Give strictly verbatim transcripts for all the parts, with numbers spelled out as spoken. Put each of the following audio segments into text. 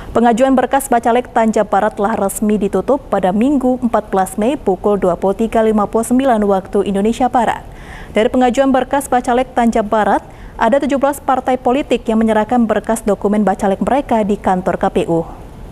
Pengajuan berkas Bacalek Tanja Barat telah resmi ditutup pada Minggu empat belas Mei pukul dua puluh tiga lewat lima puluh sembilan waktu Indonesia Barat. Dari pengajuan berkas Bacalek Tanja Barat, ada tujuh belas partai politik yang menyerahkan berkas dokumen Bacalek mereka di kantor K P U.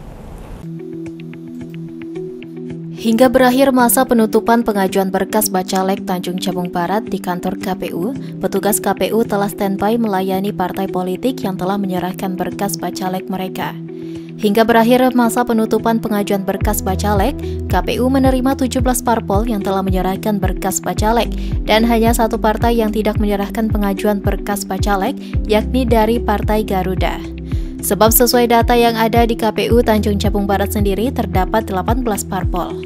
Hingga berakhir masa penutupan pengajuan berkas Bacalek Tanjung Jabung Barat di kantor K P U, petugas K P U telah standby melayani partai politik yang telah menyerahkan berkas Bacalek mereka. Hingga berakhir masa penutupan pengajuan berkas Bacalek, K P U menerima tujuh belas parpol yang telah menyerahkan berkas Bacalek dan hanya satu partai yang tidak menyerahkan pengajuan berkas Bacalek, yakni dari Partai Garuda. Sebab sesuai data yang ada di K P U Tanjung Jabung Barat sendiri terdapat delapan belas parpol.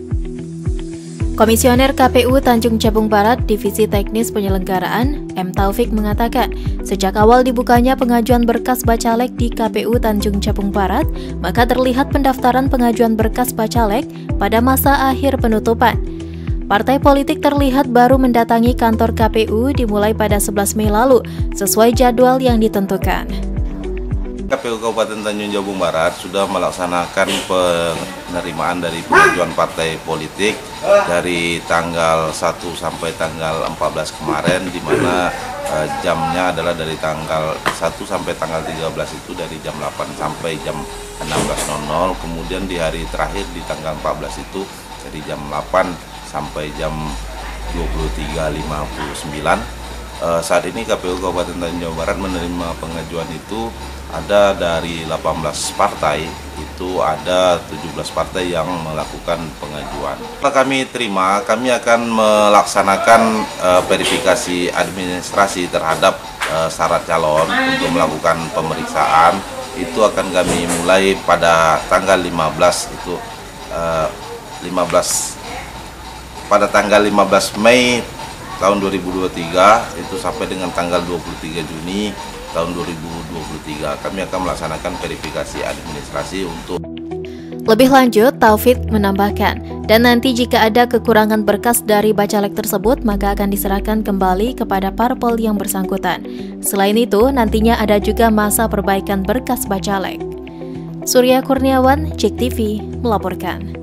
Komisioner K P U Tanjung Jabung Barat Divisi Teknis Penyelenggaraan, M. Taufik mengatakan, sejak awal dibukanya pengajuan berkas Bacalek di K P U Tanjung Jabung Barat, maka terlihat pendaftaran pengajuan berkas Bacalek pada masa akhir penutupan. Partai politik terlihat baru mendatangi kantor K P U dimulai pada sebelas Mei lalu, sesuai jadwal yang ditentukan. K P U Kabupaten Tanjung Jabung Barat sudah melaksanakan penerimaan dari pengajuan partai politik dari tanggal satu sampai tanggal empat belas kemarin, di mana eh, jamnya adalah dari tanggal satu sampai tanggal tiga belas itu dari jam delapan sampai jam enam belas, kemudian di hari terakhir di tanggal empat belas itu dari jam delapan sampai jam dua puluh tiga lewat lima puluh sembilan. Eh, saat ini K P U Kabupaten Tanjung Jabung Barat menerima pengajuan itu ada dari delapan belas partai, itu ada tujuh belas partai yang melakukan pengajuan. Setelah kami terima, kami akan melaksanakan uh, verifikasi administrasi terhadap uh, syarat calon untuk melakukan pemeriksaan. Itu akan kami mulai pada tanggal lima belas itu uh, lima belas pada tanggal lima belas Mei tahun dua ribu dua puluh tiga itu sampai dengan tanggal dua puluh tiga Juni tahun dua ribu dua puluh tiga. Kami akan melaksanakan verifikasi administrasi untuk. Lebih lanjut, Taufik menambahkan, dan nanti jika ada kekurangan berkas dari Bacalek tersebut, maka akan diserahkan kembali kepada parpol yang bersangkutan. Selain itu, nantinya ada juga masa perbaikan berkas Bacalek. Surya Kurniawan, J E K T V, melaporkan.